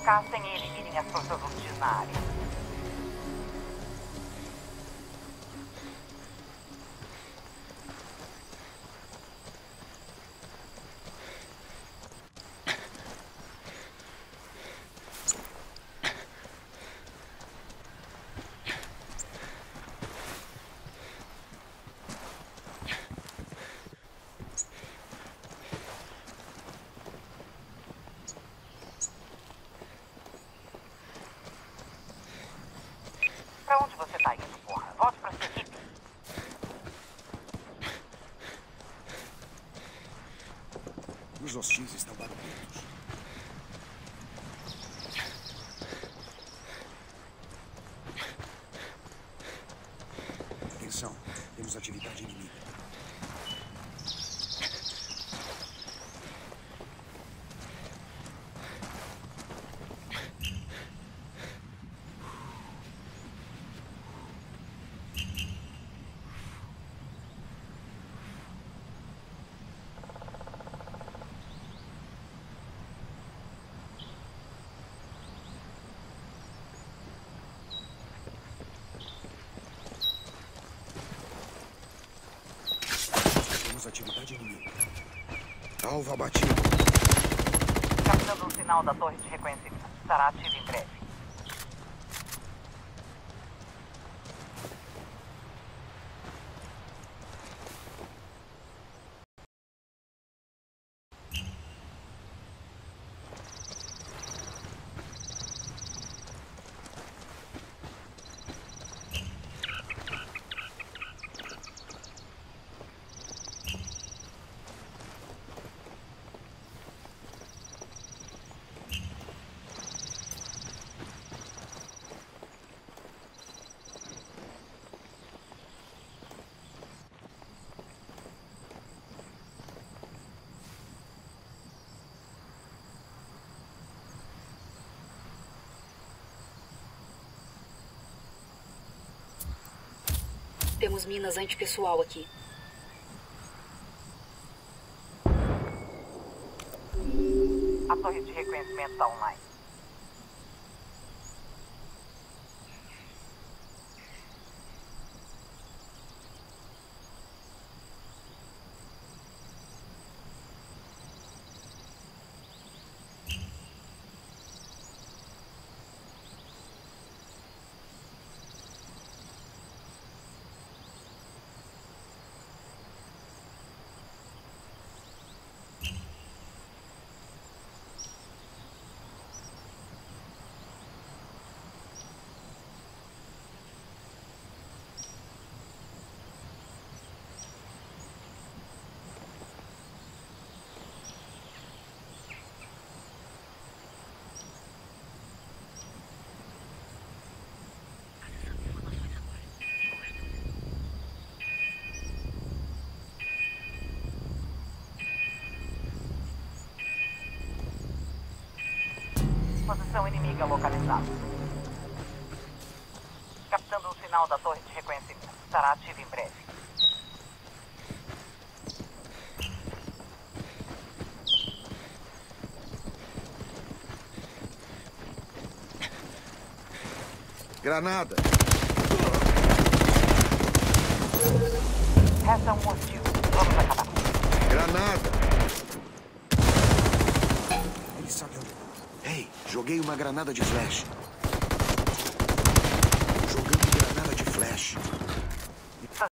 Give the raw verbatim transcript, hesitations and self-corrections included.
Caçem ele e virem as forças hostis na área. Pra onde você tá indo, porra? Volte pra sua equipe. Os hostis estão barulhentos. Atenção, temos atividade inimiga. Atividade inimiga. Alvo abatido. Captando um sinal da torre de reconhecimento. Estará ativo em breve. Temos minas antipessoal aqui. A torre de reconhecimento está online. Posição inimiga localizada. Captando um sinal da torre de reconhecimento. Estará ativo em breve. Granada! Resta um hostil. Vamos acabar. Granada! Ele sabe onde... Ei, joguei uma granada de flash.